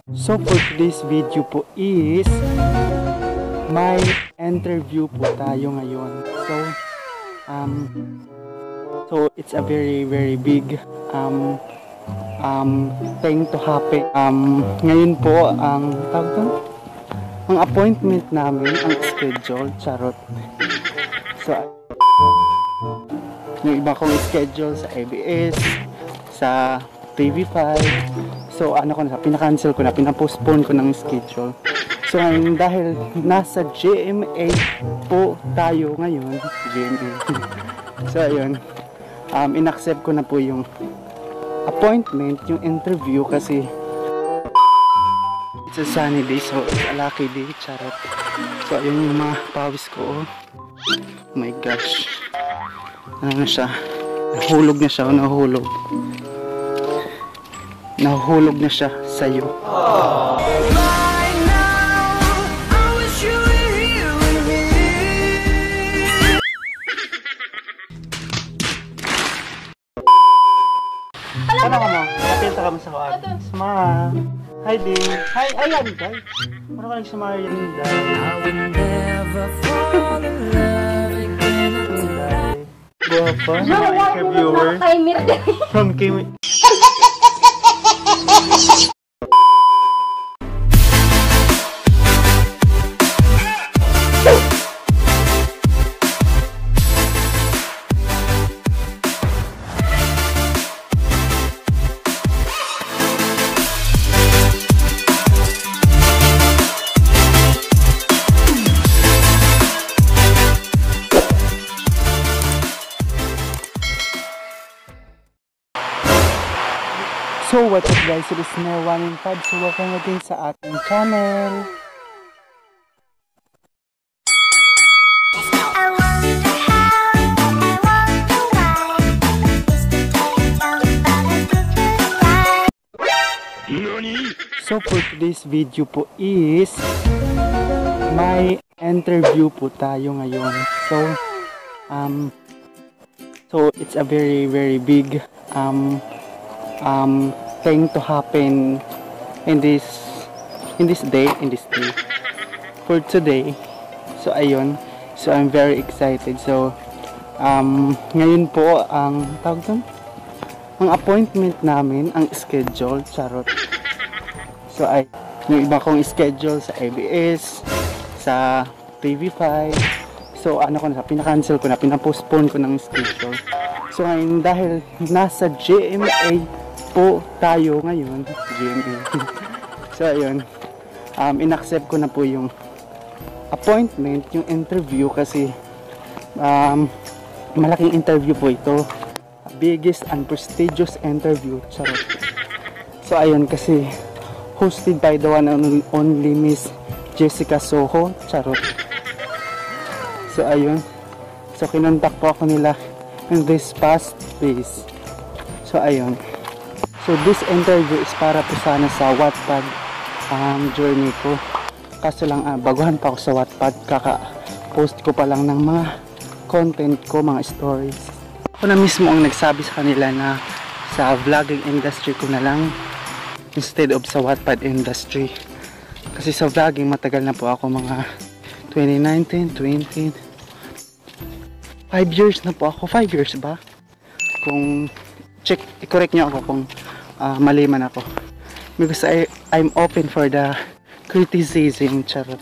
So for today's video po is may interview po tayo ngayon. So it's a very big thing to happen. Ngayon po ang ang appointment namin, ang schedule, charot. So yung iba kong schedule sa ABS, sa TV5. So pinakancel ko na, pinapostpone ko ng schedule. So ngayon, dahil nasa GMA po tayo ngayon, GMA. So ayun, inaccept ko na po yung appointment, yung interview, kasi it's a sunny day, so it's a lucky day, charot. So ayun yung mga pawis ko, oh my gosh, ano na siya, nahulog na siya, nahulog na siya sa'yo. Ano ka mo? Napilta ka mo sa kuwan? Smile. Hi, Ding. Hi, ayan, guys. Ano ka nag-smile yan, guys? I will never fall in love again. Guwapa, mga interviewer. From KMJS. So what's up guys, it is Nanalo 115. So welcome again sa ating channel. So for today's video po is may interview po tayo ngayon. So it's a very big thing to happen in this day for today. So ayun, so I'm very excited. So ngayon po ang ang appointment namin, ang schedule, charot. So yung iba kong schedule sa ABS, sa TV5. So pinakancel ko na, pinapostpone ko ng schedule. So ngayon, dahil nasa GMA po tayo ngayon, GMA. So ayun, inaccept ko na po yung appointment, yung interview, kasi malaking interview po ito, biggest and prestigious interview, charot. So ayun, kasi hosted by the one and only Miss Jessica Soho, charot. So ayun, so kinontak po ako nila in this past days. So ayun, so this interview is para po sana sa Wattpad journey ko. Kaso lang baguhan pa ako sa Wattpad, kaka-post ko pa lang ng mga content ko, mga stories. Ako na mismo ang nagsabi sa kanila na sa vlogging industry ko na lang instead of sa Wattpad industry. Kasi sa vlogging matagal na po ako, mga 2019, 20, 5 years na po ako. 5 years ba? Kung i-correct nyo ako kung mali man ako, because I'm open for the criticism, charot.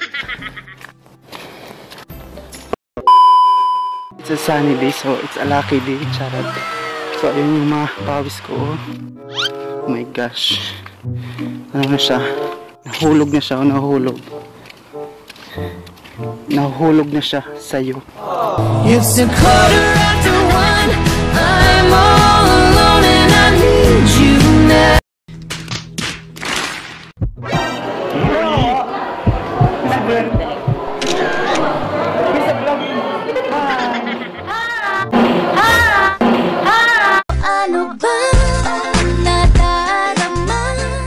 It's a sunny day, so it's a lucky day, charot. So ayun yung mga pawis ko, oh my gosh, ano na siya, nahulog na siya, nahulog na siya sa'yo. It's a 1:15, I'm all alone and I need you now. Ano ba nadarama?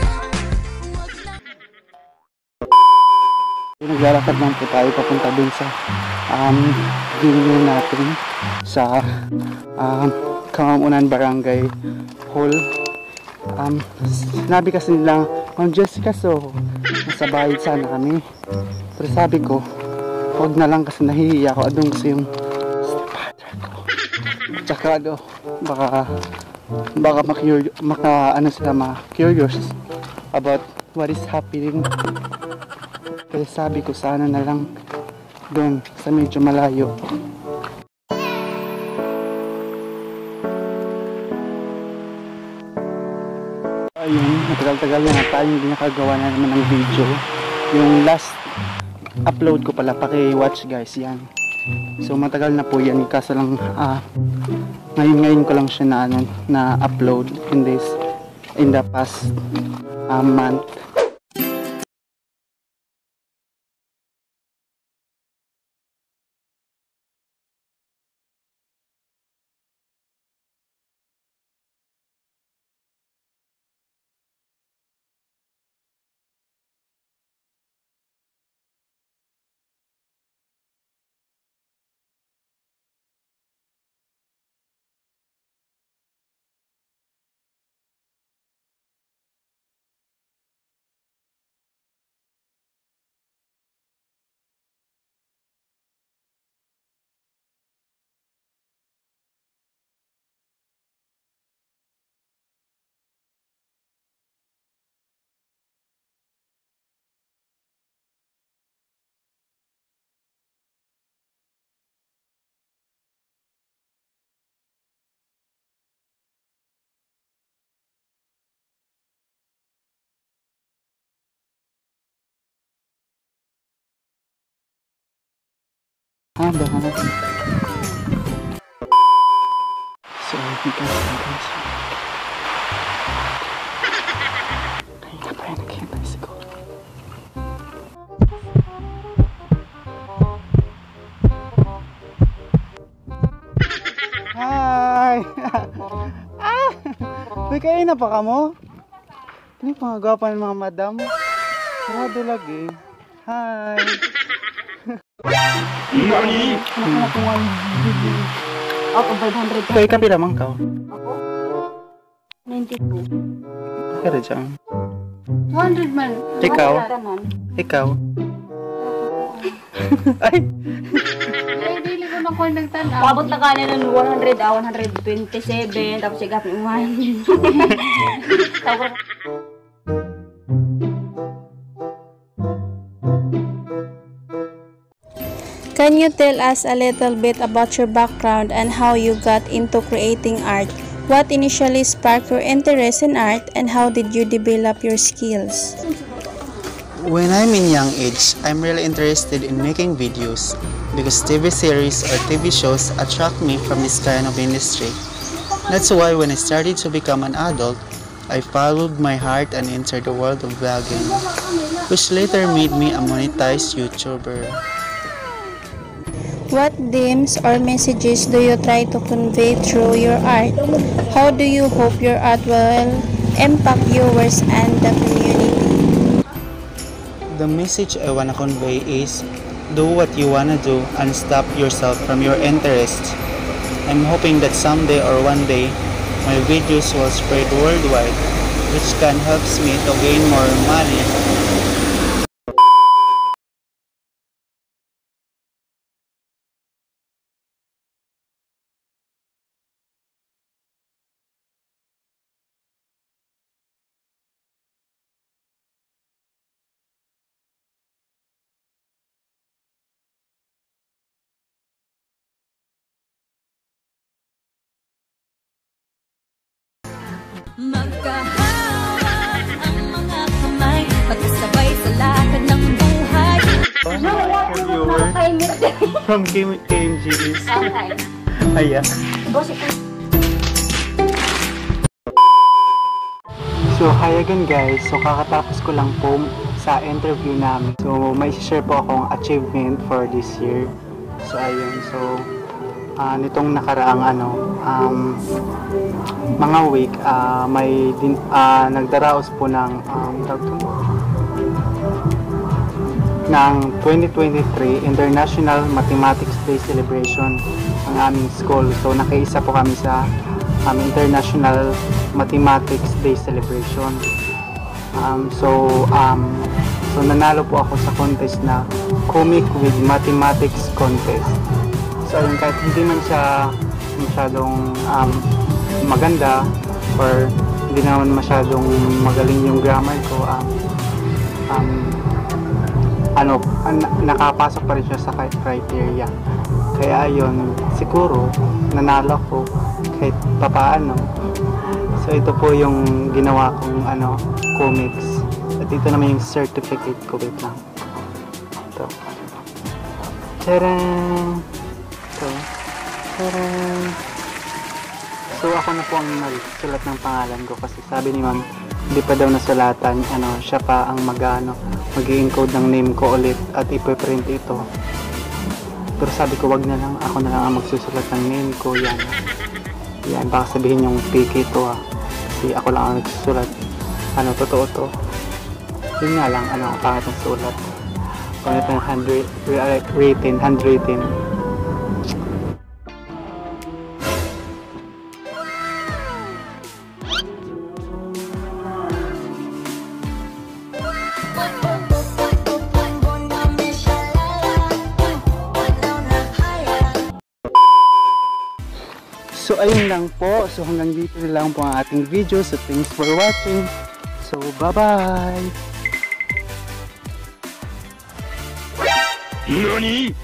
Naglalakad lang po tayo papunta dun sa venue natin sa Kamamunan Barangay Hall. Sinabi kasi nila Ma'am Jessica, so nasa bahay sana kami. Pero sabi ko, huwag na lang kasi nahihiya ako. Adong kasi yung stepfather ko. Tsaka baka curious about what is happening. Kaya sabi ko sana na lang doon sa medyo malayo. Ayun, matagal-tagal na tayo hindi nakagawa na naman ng video. Yung last upload ko pala, paki-watch guys, yan. So matagal na po yan, kaso lang ngayon ko lang siya na upload in the past month. So, guys. Kanina pa rin naghihintay siguro. Hi! Uy, kayo na pa ka mo? Kini mga gwapan ng mga madam. Sarado lagi. Hi! Nani? Ako 500. Kaya kapila man ka? Ako 92. Kaya dyan. 200 man. Ikaw? Tanan. Ikaw? Ay! Dili ko na ko nagtanaw. Paabot na kanina ng 127, tapos sigap yung Can you tell us a little bit about your background and how you got into creating art? What initially sparked your interest in art and how did you develop your skills? When I'm in young age, I'm really interested in making videos because TV series or TV shows attract me from this kind of industry. That's why when I started to become an adult, I followed my heart and entered the world of vlogging, which later made me a monetized YouTuber. What themes or messages do you try to convey through your art? How do you hope your art will impact viewers and the community? The message I wanna convey is, do what you wanna do and stop yourself from your interests. I'm hoping that someday or one day, my videos will spread worldwide, which can help me to gain more money. Magkahawak ang mga kamay, pagkasabay sa lakad ng buhay. From KMJS. Okay. Ayan. Boss, So, hi again guys. So, kakatapos ko lang po sa interview namin. So, may share po akong achievement for this year. So, ayun. So, nitong nakaraang mga week, may nagdaraos po ng 2023 International Mathematics Day Celebration ang aming school. So, nakaisa po kami sa International Mathematics Day Celebration. So nanalo po ako sa contest na comic with mathematics contest. So ayun, kahit hindi man siya masyadong maganda or hindi naman masyadong magaling yung grammar ko, nakapasok pa rin siya sa criteria. Kaya ayun, siguro nanalo ko kahit papaano. So ito po yung ginawa kong comics. At ito naman yung certificate ko. Wait lang. Ito. Tadaan! Ito. Tadaan! So ako na po ang nagsulat ng pangalan ko kasi sabi ni ma'am, hindi pa daw nasulatan, siya pa ang mag-i-encode ng name ko ulit at ipiprint ito. Pero sabi ko, wag na lang, ako na lang ang magsusulat ng name ko. Yan, baka sabihin yung fake ito kasi ako lang ang nagsusulat. Totoo to. Yun nga lang, pangat ng sulat. Kung ito yung handwritten. So ayun lang po. So hanggang dito lang po ang ating video. So thanks for watching. So bye-bye! NANI?!